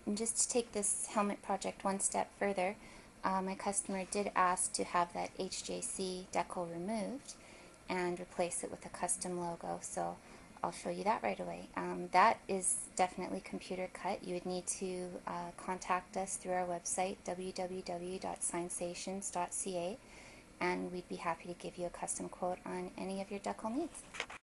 And just to take this helmet project one step further, my customer did ask to have that HJC decal removed and replace it with a custom logo, so I'll show you that right away. That is definitely computer cut. You would need to contact us through our website, www.signsations.ca, and we'd be happy to give you a custom quote on any of your decal needs.